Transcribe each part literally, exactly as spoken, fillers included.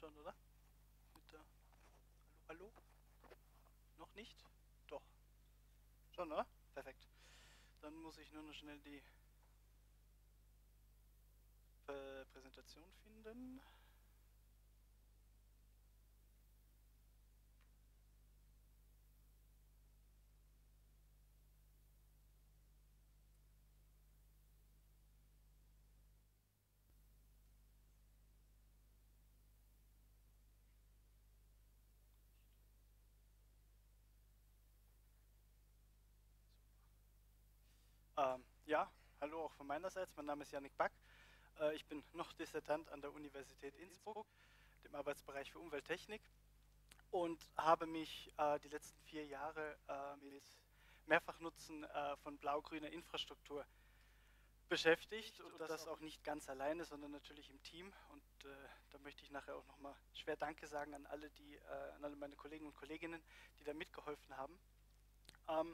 Schon, oder? Mit der Hallo, hallo? Noch nicht? Doch. Schon, oder? Perfekt. Dann muss ich nur noch schnell die äh, Präsentation finden. Ähm, ja, hallo auch von meinerseits. Mein Name ist Yannick Back. Äh, ich bin noch Dissertant an der Universität Innsbruck, dem Arbeitsbereich für Umwelttechnik, und habe mich äh, die letzten vier Jahre äh, mit Mehrfachnutzen äh, von blau-grüner Infrastruktur beschäftigt, und das auch nicht ganz alleine, sondern natürlich im Team. Und äh, da möchte ich nachher auch nochmal schwer Danke sagen an alle, die, äh, an alle meine Kollegen und Kolleginnen, die da mitgeholfen haben. Ähm,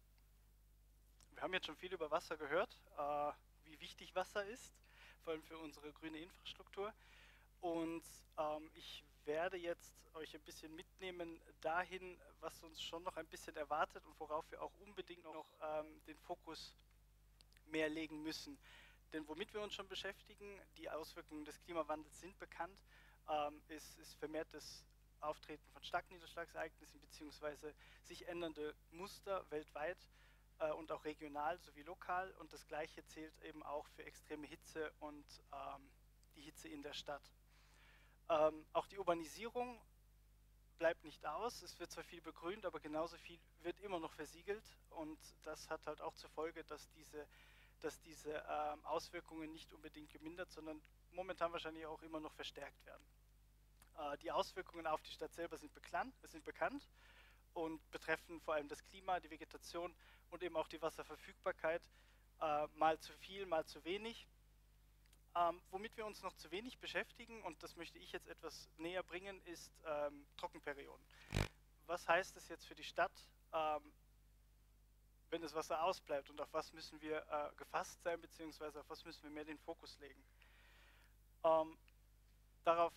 wir haben jetzt schon viel über Wasser gehört, äh, wie wichtig Wasser ist, vor allem für unsere grüne Infrastruktur. Und ähm, ich werde jetzt euch ein bisschen mitnehmen dahin, was uns schon noch ein bisschen erwartet und worauf wir auch unbedingt noch ähm, den Fokus mehr legen müssen. Denn womit wir uns schon beschäftigen, die Auswirkungen des Klimawandels sind bekannt, ähm, ist, ist vermehrtes Auftreten von Starkniederschlagsereignissen bzw. sich ändernde Muster weltweit äh, und auch regional sowie lokal. Und das Gleiche zählt eben auch für extreme Hitze und ähm, die Hitze in der Stadt. Ähm, auch die Urbanisierung bleibt nicht aus. Es wird zwar viel begrünt, aber genauso viel wird immer noch versiegelt. Und das hat halt auch zur Folge, dass diese dass diese ähm, Auswirkungen nicht unbedingt gemindert, sondern momentan wahrscheinlich auch immer noch verstärkt werden. Äh, die Auswirkungen auf die Stadt selber sind bekannt, sind bekannt und betreffen vor allem das Klima, die Vegetation und eben auch die Wasserverfügbarkeit, äh, mal zu viel, mal zu wenig. Ähm, womit wir uns noch zu wenig beschäftigen, und das möchte ich jetzt etwas näher bringen, ist ähm, Trockenperioden. Was heißt das jetzt für die Stadt? Ähm, wenn das Wasser ausbleibt, und auf was müssen wir äh, gefasst sein, beziehungsweise auf was müssen wir mehr den Fokus legen. Ähm, darauf,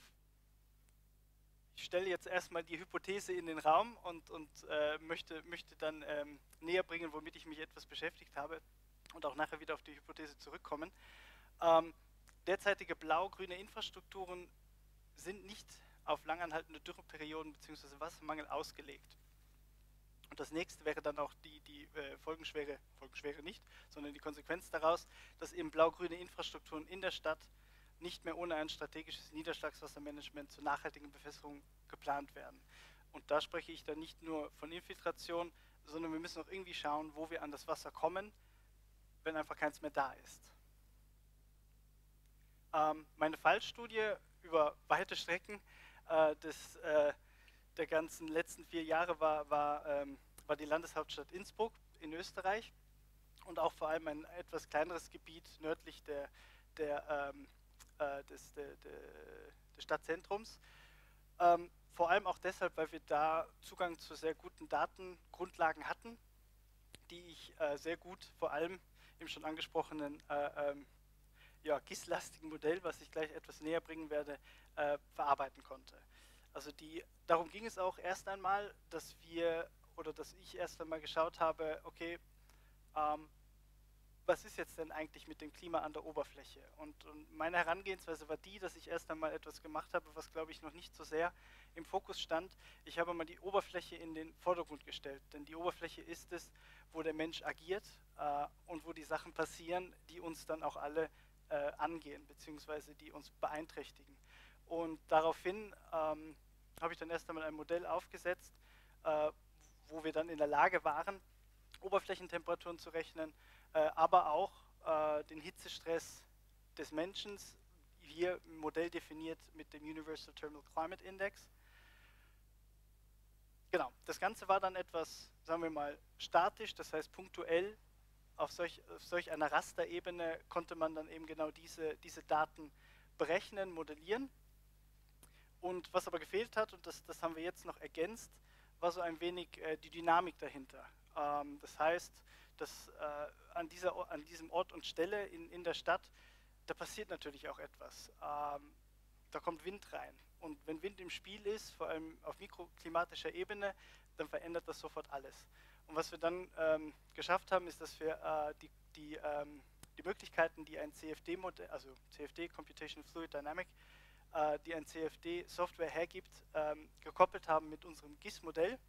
ich stelle jetzt erstmal die Hypothese in den Raum und, und äh, möchte, möchte dann ähm, näher bringen, womit ich mich etwas beschäftigt habe, und auch nachher wieder auf die Hypothese zurückkommen. Ähm, derzeitige blau-grüne Infrastrukturen sind nicht auf langanhaltende Dürreperioden bzw. Wassermangel ausgelegt. Und das nächste wäre dann auch die, die äh, Folgenschwere, Folgenschwere nicht, sondern die Konsequenz daraus, dass eben blau-grüne Infrastrukturen in der Stadt nicht mehr ohne ein strategisches Niederschlagswassermanagement zur nachhaltigen Bewässerung geplant werden. Und da spreche ich dann nicht nur von Infiltration, sondern wir müssen auch irgendwie schauen, wo wir an das Wasser kommen, wenn einfach keins mehr da ist. Ähm, meine Fallstudie über weite Strecken äh, des, äh, der ganzen letzten vier Jahre war, war, ähm, war die Landeshauptstadt Innsbruck in Österreich, und auch vor allem ein etwas kleineres Gebiet nördlich der, der, ähm, äh, des, der, der, des Stadtzentrums. Ähm, vor allem auch deshalb, weil wir da Zugang zu sehr guten Datengrundlagen hatten, die ich äh, sehr gut, vor allem im schon angesprochenen äh, ähm, ja, G I S-lastigen Modell, was ich gleich etwas näher bringen werde, äh, verarbeiten konnte. Also die, darum ging es auch erst einmal, dass wir oder dass ich erst einmal geschaut habe, okay, ähm, was ist jetzt denn eigentlich mit dem Klima an der Oberfläche? Und, und meine Herangehensweise war die, dass ich erst einmal etwas gemacht habe, was, glaube ich, noch nicht so sehr im Fokus stand. Ich habe mal die Oberfläche in den Vordergrund gestellt, denn die Oberfläche ist es, wo der Mensch agiert äh, und wo die Sachen passieren, die uns dann auch alle äh, angehen, beziehungsweise die uns beeinträchtigen. Und daraufhin ähm, habe ich dann erst einmal ein Modell aufgesetzt, äh, wo wir dann in der Lage waren, Oberflächentemperaturen zu rechnen, äh, aber auch äh, den Hitzestress des Menschen, hier im Modell definiert mit dem Universal Thermal Climate Index. Genau, das Ganze war dann etwas, sagen wir mal, statisch, das heißt punktuell. Auf solch, auf solch einer Rasterebene konnte man dann eben genau diese, diese Daten berechnen, modellieren. Und was aber gefehlt hat, und das, das haben wir jetzt noch ergänzt, war so ein wenig äh, die Dynamik dahinter. Ähm, das heißt, dass äh, an, dieser, an diesem Ort und Stelle in, in der Stadt, da passiert natürlich auch etwas. Ähm, da kommt Wind rein, Und wenn Wind im Spiel ist, vor allem auf mikroklimatischer Ebene, dann verändert das sofort alles. Und was wir dann ähm, geschafft haben, ist, dass wir äh, die, die, ähm, die Möglichkeiten, die ein C F D-Modell, also C F D, Computational Fluid Dynamic, äh, die ein C F D-Software hergibt, ähm, gekoppelt haben mit unserem G I S-Modell.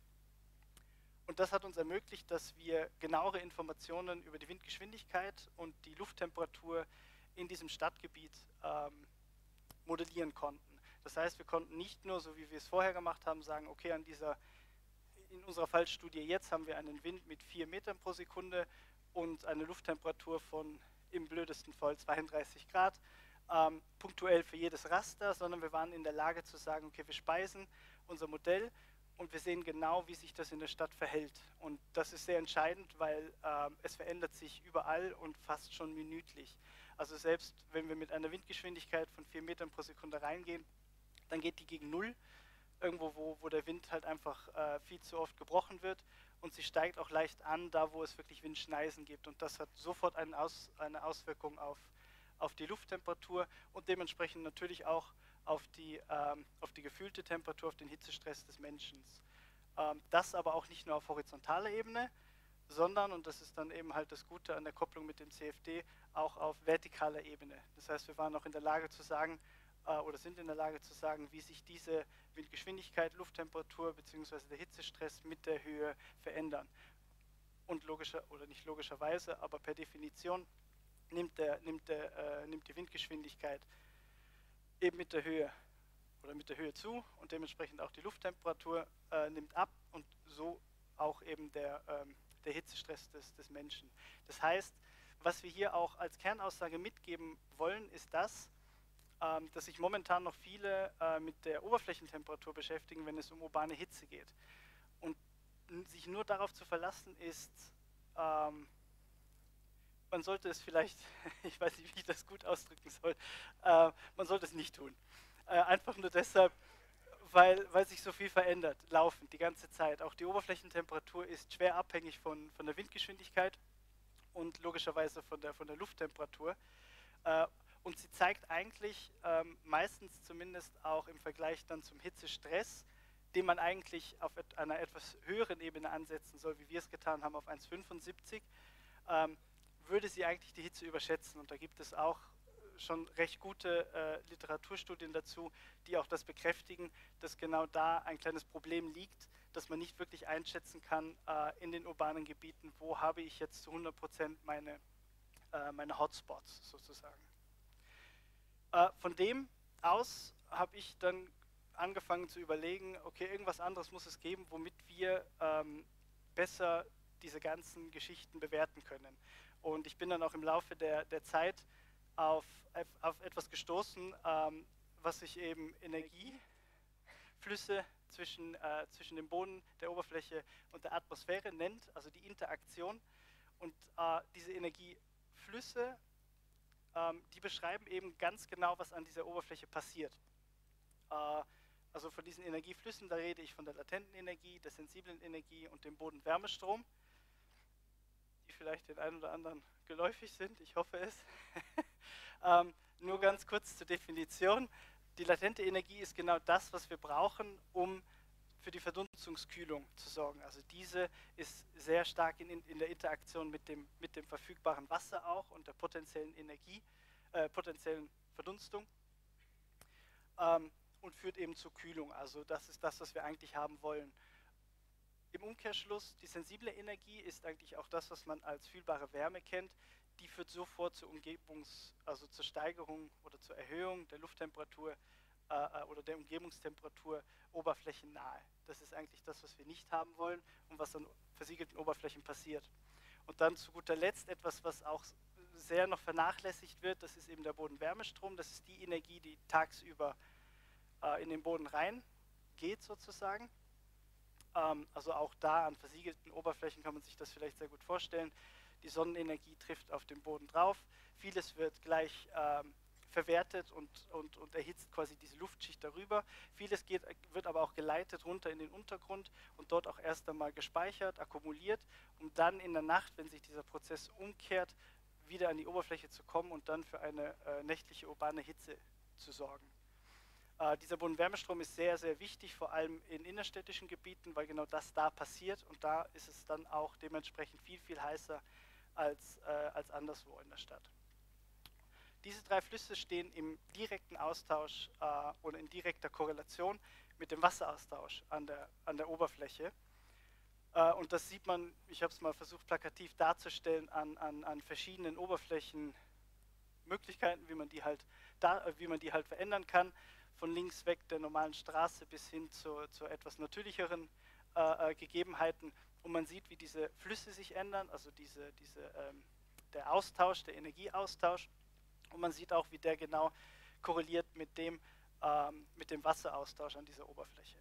Und das hat uns ermöglicht, dass wir genauere Informationen über die Windgeschwindigkeit und die Lufttemperatur in diesem Stadtgebiet ähm, modellieren konnten. Das heißt, wir konnten nicht nur, so wie wir es vorher gemacht haben, sagen, okay, an dieser, in unserer Fallstudie jetzt haben wir einen Wind mit vier Metern pro Sekunde und eine Lufttemperatur von im blödesten Fall zweiunddreißig Grad, ähm, punktuell für jedes Raster, sondern wir waren in der Lage zu sagen, okay, wir speisen unser Modell und wir sehen genau, wie sich das in der Stadt verhält. Und das ist sehr entscheidend, weil ähm, es verändert sich überall und fast schon minütlich. Also selbst wenn wir mit einer Windgeschwindigkeit von vier Metern pro Sekunde reingehen, dann geht die gegen Null, irgendwo, wo, wo der Wind halt einfach äh, viel zu oft gebrochen wird. Und sie steigt auch leicht an, da wo es wirklich Windschneisen gibt. Und das hat sofort eine, Aus, eine Auswirkung auf, auf die Lufttemperatur und dementsprechend natürlich auch auf die, ähm, auf die gefühlte Temperatur, auf den Hitzestress des Menschen. Ähm, das aber auch nicht nur auf horizontaler Ebene, sondern, und das ist dann eben halt das Gute an der Kopplung mit dem C F D, auch auf vertikaler Ebene. Das heißt, wir waren auch in der Lage zu sagen, äh, oder sind in der Lage zu sagen, wie sich diese Windgeschwindigkeit, Lufttemperatur bzw. der Hitzestress mit der Höhe verändern. Und logischer, oder nicht logischerweise, aber per Definition nimmt, der, nimmt, der, äh, nimmt die Windgeschwindigkeit eben mit der Höhe oder mit der Höhe zu und dementsprechend auch die Lufttemperatur äh, nimmt ab und so auch eben der, ähm, der Hitzestress des, des Menschen. Das heißt, was wir hier auch als Kernaussage mitgeben wollen, ist das, ähm, dass sich momentan noch viele äh, mit der Oberflächentemperatur beschäftigen, wenn es um urbane Hitze geht. Und sich nur darauf zu verlassen ist, ähm, man sollte es vielleicht, ich weiß nicht, wie ich das gut ausdrücken soll, äh, man sollte es nicht tun. Äh, einfach nur deshalb, weil, weil sich so viel verändert, laufend, die ganze Zeit. Auch die Oberflächentemperatur ist schwer abhängig von, von der Windgeschwindigkeit und logischerweise von der, von der Lufttemperatur. Äh, und sie zeigt eigentlich ähm, meistens zumindest auch im Vergleich dann zum Hitzestress, den man eigentlich auf et einer etwas höheren Ebene ansetzen soll, wie wir es getan haben, auf eins Komma fünfundsiebzig, ähm, würde sie eigentlich die Hitze überschätzen. Und da gibt es auch schon recht gute äh, Literaturstudien dazu, die auch das bekräftigen, dass genau da ein kleines Problem liegt, dass man nicht wirklich einschätzen kann äh, in den urbanen Gebieten, wo habe ich jetzt zu hundert Prozent meine, äh, meine Hotspots sozusagen. Äh, von dem aus habe ich dann angefangen zu überlegen, okay, irgendwas anderes muss es geben, womit wir ähm, besser diese ganzen Geschichten bewerten können. Und ich bin dann auch im Laufe der, der Zeit auf, auf etwas gestoßen, ähm, was sich eben Energieflüsse zwischen, äh, zwischen dem Boden, der Oberfläche und der Atmosphäre nennt, also die Interaktion. Und äh, diese Energieflüsse, ähm, die beschreiben eben ganz genau, was an dieser Oberfläche passiert. Äh, also von diesen Energieflüssen, da rede ich von der latenten Energie, der sensiblen Energie und dem Bodenwärmestrom, die vielleicht den einen oder anderen geläufig sind, ich hoffe es. ähm, nur ganz kurz zur Definition. Die latente Energie ist genau das, was wir brauchen, um für die Verdunstungskühlung zu sorgen. Also diese ist sehr stark in, in der Interaktion mit dem, mit dem verfügbaren Wasser auch und der potenziellen Energie, äh, potenziellen Verdunstung. Ähm, und führt eben zur Kühlung. Also das ist das, was wir eigentlich haben wollen. Im Umkehrschluss, die sensible Energie ist eigentlich auch das, was man als fühlbare Wärme kennt. Die führt sofort zur Umgebungs-, also zur Steigerung oder zur Erhöhung der Lufttemperatur äh, oder der Umgebungstemperatur oberflächennahe. Das ist eigentlich das, was wir nicht haben wollen und was an versiegelten Oberflächen passiert. Und dann zu guter Letzt etwas, was auch sehr noch vernachlässigt wird, das ist eben der Bodenwärmestrom. Das ist die Energie, die tagsüber äh, in den Boden rein geht sozusagen. Ähm, also auch da an versiegelten Oberflächen kann man sich das vielleicht sehr gut vorstellen. Die Sonnenenergie trifft auf den Boden drauf. Vieles wird gleich ähm, verwertet und, und, und erhitzt quasi diese Luftschicht darüber. Vieles geht, wird aber auch geleitet runter in den Untergrund und dort auch erst einmal gespeichert, akkumuliert, um dann in der Nacht, wenn sich dieser Prozess umkehrt, wieder an die Oberfläche zu kommen und dann für eine äh, nächtliche urbane Hitze zu sorgen. Äh, dieser Bodenwärmestrom ist sehr, sehr wichtig, vor allem in innerstädtischen Gebieten, weil genau das da passiert und da ist es dann auch dementsprechend viel, viel heißer als, äh, als anderswo in der Stadt. Diese drei Flüsse stehen im direkten Austausch äh, oder in direkter Korrelation mit dem Wasseraustausch an der, an der Oberfläche. Äh, und das sieht man, ich habe es mal versucht plakativ darzustellen, an, an, an verschiedenen Oberflächenmöglichkeiten, wie man die halt, da, wie man die halt verändern kann. Von links weg der normalen Straße bis hin zu, zu etwas natürlicheren äh, Gegebenheiten. Und man sieht, wie diese Flüsse sich ändern, also diese, diese, ähm, der Austausch, der Energieaustausch. Und man sieht auch, wie der genau korreliert mit dem, ähm, mit dem Wasseraustausch an dieser Oberfläche.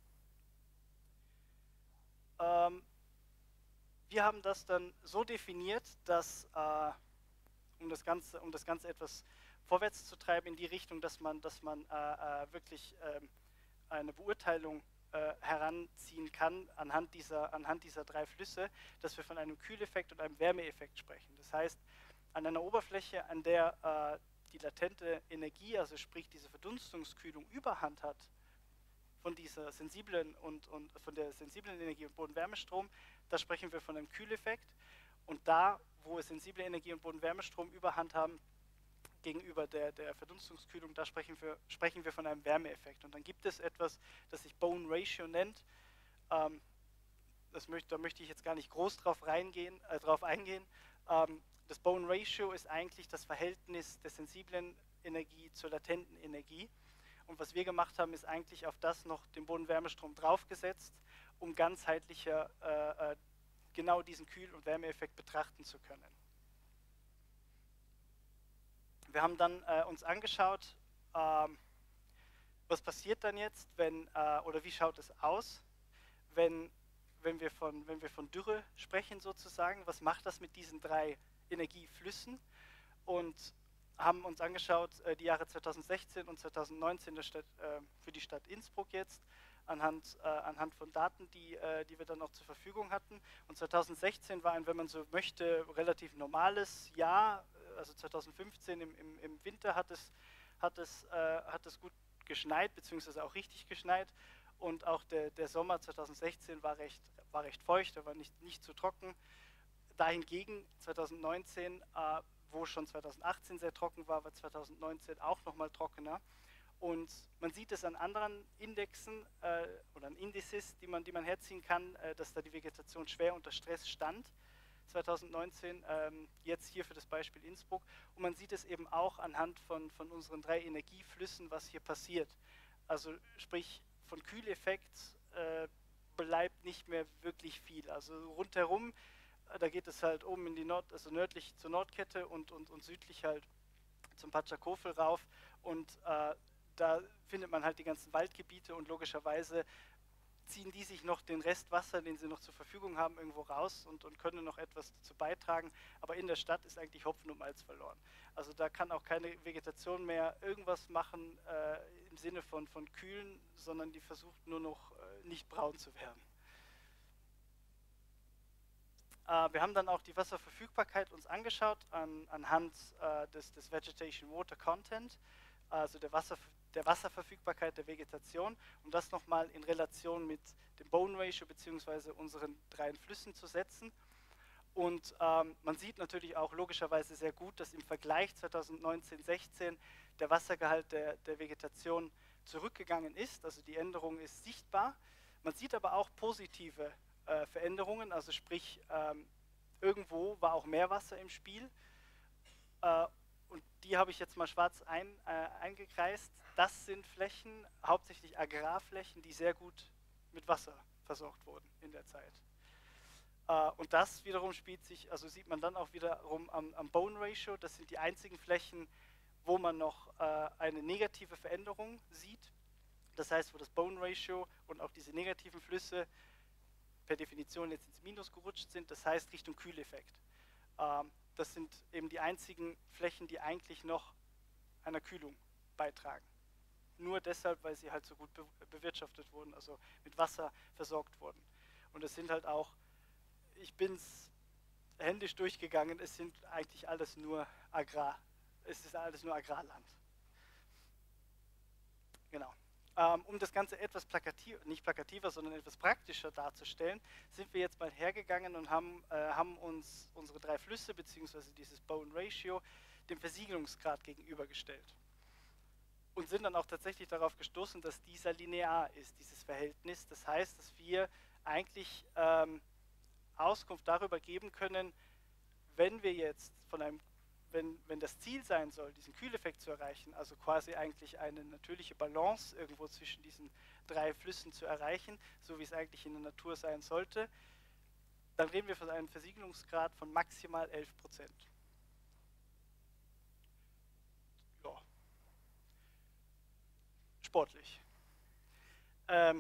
Ähm, wir haben das dann so definiert, dass, äh, um, das Ganze, um das Ganze etwas vorwärts zu treiben in die Richtung, dass man, dass man äh, äh, wirklich äh, eine Beurteilung äh, heranziehen kann anhand dieser, anhand dieser drei Flüsse, dass wir von einem Kühleffekt und einem Wärmeeffekt sprechen. Das heißt, an einer Oberfläche, an der äh, die latente Energie, also sprich diese Verdunstungskühlung überhand hat, von dieser sensiblen und, und von der sensiblen Energie und Bodenwärmestrom, da sprechen wir von einem Kühleffekt. Und da, wo sensible Energie und Bodenwärmestrom überhand haben, gegenüber der, der Verdunstungskühlung, da sprechen wir, sprechen wir von einem Wärmeeffekt. Und dann gibt es etwas, das sich Bone Ratio nennt. Ähm, das möchte, da möchte ich jetzt gar nicht groß drauf, reingehen, äh, drauf eingehen. Ähm, das Bone Ratio ist eigentlich das Verhältnis der sensiblen Energie zur latenten Energie. Und was wir gemacht haben, ist eigentlich auf das noch den Bodenwärmestrom draufgesetzt, um ganzheitlicher äh, äh, genau diesen Kühl- und Wärmeeffekt betrachten zu können. Wir haben dann äh, uns angeschaut, ähm, was passiert dann jetzt, wenn, äh, oder wie schaut es aus, wenn, wenn, wir von, wenn wir von Dürre sprechen sozusagen, was macht das mit diesen drei Energieflüssen, und haben uns angeschaut, äh, die Jahre zweitausendsechzehn und zweitausendneunzehn der Stadt, äh, für die Stadt Innsbruck jetzt, anhand, äh, anhand von Daten, die, äh, die wir dann auch zur Verfügung hatten. Und zweitausendsechzehn war ein, wenn man so möchte, relativ normales Jahr. Also zweitausendfünfzehn im, im, im Winter hat es, hat, es, äh, hat es gut geschneit, beziehungsweise auch richtig geschneit. Und auch der, der Sommer zweitausendsechzehn war recht, war recht feucht, er war nicht, nicht zu trocken. Dahingegen zweitausendneunzehn, äh, wo schon zweitausendachtzehn sehr trocken war, war zweitausendneunzehn auch nochmal trockener. Und man sieht es an anderen Indexen äh, oder an Indizes, die man, die man herziehen kann, äh, dass da die Vegetation schwer unter Stress stand zweitausendneunzehn, ähm, jetzt hier für das Beispiel Innsbruck. Und man sieht es eben auch anhand von, von unseren drei Energieflüssen, was hier passiert. Also sprich, von Kühleffekt äh, bleibt nicht mehr wirklich viel. Also rundherum, äh, da geht es halt oben in die Nord, also nördlich zur Nordkette und, und, und südlich halt zum Patschakofel rauf. Und äh, da findet man halt die ganzen Waldgebiete und logischerweise ziehen die sich noch den Rest Wasser, den sie noch zur Verfügung haben, irgendwo raus und, und können noch etwas dazu beitragen. Aber in der Stadt ist eigentlich Hopfen und Malz verloren. Also da kann auch keine Vegetation mehr irgendwas machen äh, im Sinne von, von kühlen, sondern die versucht nur noch äh, nicht braun zu werden. Äh, wir haben dann auch die Wasserverfügbarkeit uns angeschaut an, anhand äh, des, des Vegetation Water Content, also der Wasserverfügbarkeit der Wasserverfügbarkeit der Vegetation, um das nochmal in Relation mit dem Bone Ratio bzw. unseren drei Flüssen zu setzen. Und ähm, man sieht natürlich auch logischerweise sehr gut, dass im Vergleich zweitausendneunzehn sechzehn der Wassergehalt der, der Vegetation zurückgegangen ist, also die Änderung ist sichtbar. Man sieht aber auch positive äh, Veränderungen, also sprich ähm, irgendwo war auch Meerwasser im Spiel. Äh, und die habe ich jetzt mal schwarz ein, äh, eingekreist. Das sind Flächen, hauptsächlich Agrarflächen, die sehr gut mit Wasser versorgt wurden in der Zeit. Äh, und das wiederum spielt sich, also sieht man dann auch wiederum am, am Bone Ratio. Das sind die einzigen Flächen, wo man noch äh, eine negative Veränderung sieht. Das heißt, wo das Bone Ratio und auch diese negativen Flüsse per Definition jetzt ins Minus gerutscht sind, das heißt Richtung Kühleffekt. Ähm, Das sind eben die einzigen Flächen, die eigentlich noch einer Kühlung beitragen. Nur deshalb, weil sie halt so gut be bewirtschaftet wurden, also mit Wasser versorgt wurden. Und es sind halt auch, ich bin es händisch durchgegangen, es sind eigentlich alles nur Agrar, es ist alles nur Agrarland. genau. Ähm, um das Ganze etwas plakativ, nicht plakativer, sondern etwas praktischer darzustellen, sind wir jetzt mal hergegangen und haben, äh, haben uns unsere drei Flüsse bzw. dieses Bone Ratio dem Versiegelungsgrad gegenübergestellt. Und sind dann auch tatsächlich darauf gestoßen, dass dieser linear ist, dieses Verhältnis. Das heißt, dass wir eigentlich ähm, Auskunft darüber geben können, wenn wir jetzt von einem, wenn, wenn das Ziel sein soll, diesen Kühleffekt zu erreichen, also quasi eigentlich eine natürliche Balance irgendwo zwischen diesen drei Flüssen zu erreichen, so wie es eigentlich in der Natur sein sollte, dann reden wir von einem Versiegelungsgrad von maximal elf Prozent. Ja. Sportlich. Ähm,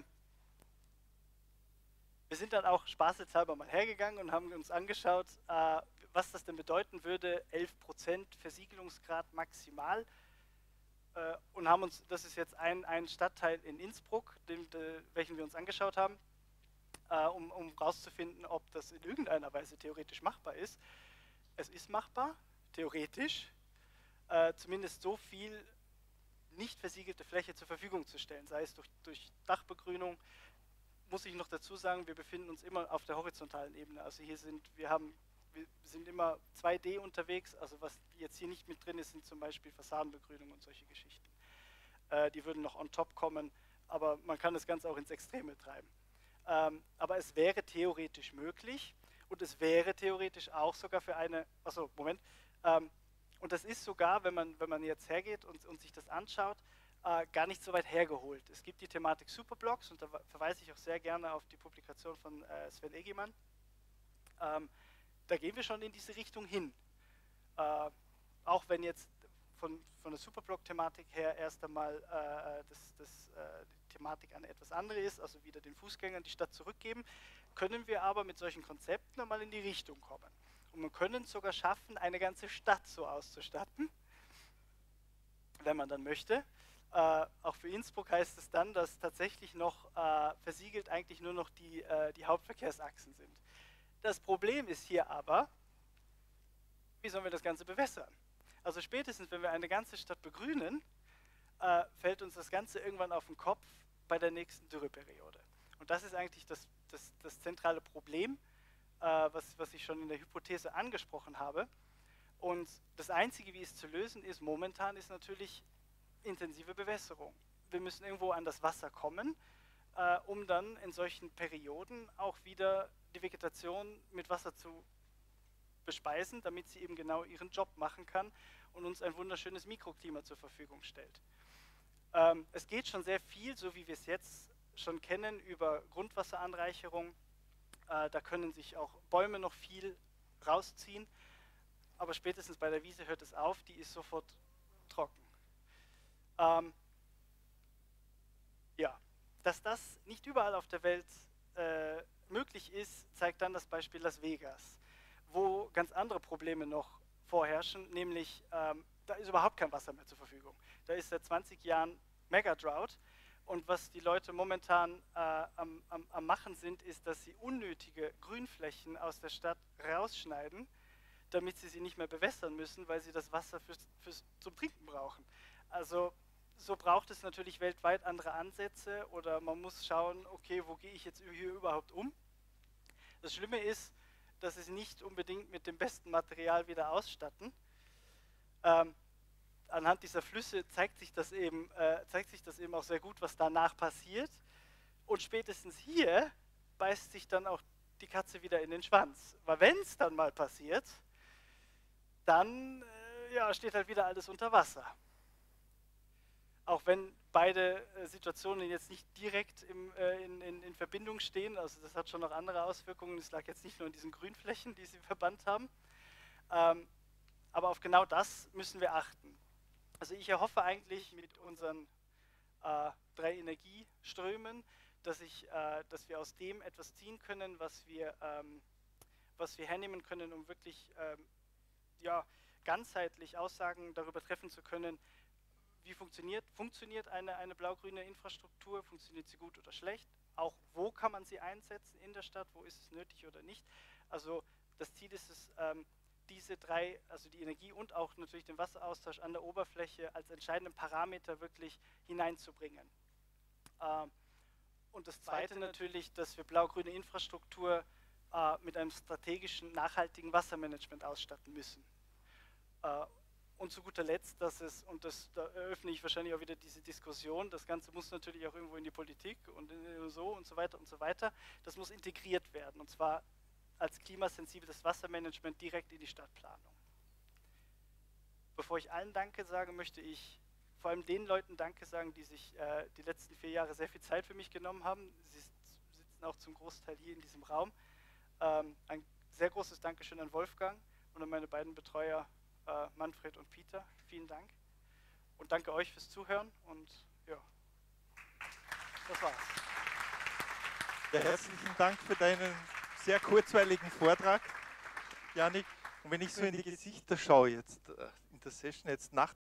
wir sind dann auch spaßeshalber mal hergegangen und haben uns angeschaut, äh, was das denn bedeuten würde, elf Prozent Versiegelungsgrad maximal. Äh, und haben uns, das ist jetzt ein, ein Stadtteil in Innsbruck, den, de, welchen wir uns angeschaut haben, äh, um herauszufinden, um ob das in irgendeiner Weise theoretisch machbar ist. Es ist machbar, theoretisch, äh, zumindest so viel nicht versiegelte Fläche zur Verfügung zu stellen, sei es durch, durch Dachbegrünung. Muss ich noch dazu sagen, wir befinden uns immer auf der horizontalen Ebene. Also hier sind, wir haben, wir sind immer zwei D unterwegs, also was jetzt hier nicht mit drin ist, sind zum Beispiel Fassadenbegrünung und solche Geschichten. Äh, die würden noch on top kommen, aber man kann das Ganze auch ins Extreme treiben. Ähm, aber es wäre theoretisch möglich und es wäre theoretisch auch sogar für eine, achso, Moment, ähm, und das ist sogar, wenn man, wenn man jetzt hergeht und, und sich das anschaut, äh, gar nicht so weit hergeholt. Es gibt die Thematik Superblocks und da verweise ich auch sehr gerne auf die Publikation von äh, Sven Egemann. Ähm, da gehen wir schon in diese Richtung hin. Äh, auch wenn jetzt von, von der Superblock-Thematik her erst einmal äh, das, das, äh, die Thematik eine etwas andere ist, also wieder den Fußgängern die Stadt zurückgeben, können wir aber mit solchen Konzepten einmal in die Richtung kommen. Und man können es sogar schaffen, eine ganze Stadt so auszustatten, wenn man dann möchte. Äh, auch für Innsbruck heißt es dann, dass tatsächlich noch äh, versiegelt eigentlich nur noch die, äh, die Hauptverkehrsachsen sind. Das Problem ist hier aber, wie sollen wir das Ganze bewässern? Also spätestens, wenn wir eine ganze Stadt begrünen, äh, fällt uns das Ganze irgendwann auf den Kopf bei der nächsten Dürreperiode. Und das ist eigentlich das, das, das zentrale Problem, äh, was, was ich schon in der Hypothese angesprochen habe. Und das Einzige, wie es zu lösen ist, momentan ist natürlich intensive Bewässerung. Wir müssen irgendwo an das Wasser kommen, äh, um dann in solchen Perioden auch wieder die Vegetation mit Wasser zu bespeisen, damit sie eben genau ihren Job machen kann und uns ein wunderschönes Mikroklima zur Verfügung stellt. Ähm, es geht schon sehr viel, so wie wir es jetzt schon kennen, über Grundwasseranreicherung. Äh, da können sich auch Bäume noch viel rausziehen, aber spätestens bei der Wiese hört es auf, die ist sofort trocken. Ähm, ja, dass das nicht überall auf der Welt äh, möglich ist, zeigt dann das Beispiel Las Vegas, wo ganz andere Probleme noch vorherrschen, nämlich ähm, da ist überhaupt kein Wasser mehr zur Verfügung. Da ist seit zwanzig Jahren Mega-Drought und was die Leute momentan äh, am, am, am machen sind, ist, dass sie unnötige Grünflächen aus der Stadt rausschneiden, damit sie sie nicht mehr bewässern müssen, weil sie das Wasser fürs, fürs, zum Trinken brauchen. Also so braucht es natürlich weltweit andere Ansätze oder man muss schauen, okay, wo gehe ich jetzt hier überhaupt um? Das Schlimme ist, dass sie es nicht unbedingt mit dem besten Material wieder ausstatten. Ähm, anhand dieser Flüsse zeigt sich, das eben, äh, zeigt sich das eben auch sehr gut, was danach passiert. Und spätestens hier beißt sich dann auch die Katze wieder in den Schwanz. Weil wenn es dann mal passiert, dann äh, ja, steht halt wieder alles unter Wasser. Auch wenn beide äh, Situationen jetzt nicht direkt im, äh, in, in, in Verbindung stehen, also das hat schon noch andere Auswirkungen, es lag jetzt nicht nur in diesen Grünflächen, die sie verbannt haben, ähm, aber auf genau das müssen wir achten. Also ich erhoffe eigentlich mit unseren äh, drei Energieströmen, dass, ich, äh, dass wir aus dem etwas ziehen können, was wir, ähm, was wir hernehmen können, um wirklich ähm, ja, ganzheitlich Aussagen darüber treffen zu können, wie funktioniert, funktioniert eine, eine blau-grüne Infrastruktur, funktioniert sie gut oder schlecht, auch wo kann man sie einsetzen in der Stadt, wo ist es nötig oder nicht. Also das Ziel ist es, ähm, diese drei, also die Energie und auch natürlich den Wasseraustausch an der Oberfläche als entscheidenden Parameter wirklich hineinzubringen. Ähm, und das Zweite natürlich, dass wir blau-grüne Infrastruktur äh, mit einem strategischen, nachhaltigen Wassermanagement ausstatten müssen. Äh, und zu guter Letzt, dass es, und das, da eröffne ich wahrscheinlich auch wieder diese Diskussion, das Ganze muss natürlich auch irgendwo in die Politik und in, so und so weiter und so weiter, das muss integriert werden, und zwar als klimasensibles Wassermanagement direkt in die Stadtplanung. Bevor ich allen Danke sage, möchte ich vor allem den Leuten Danke sagen, die sich äh, die letzten vier Jahre sehr viel Zeit für mich genommen haben. Sie sitzen auch zum Großteil hier in diesem Raum. Ähm, ein sehr großes Dankeschön an Wolfgang und an meine beiden Betreuer äh, Manfred und Peter. Vielen Dank. Und danke euch fürs Zuhören. Und ja, das war's. Ja, herzlichen Dank für deinen sehr kurzweiligen Vortrag, Jannik. Und wenn ich so in die Gesichter schaue jetzt in der Session jetzt nach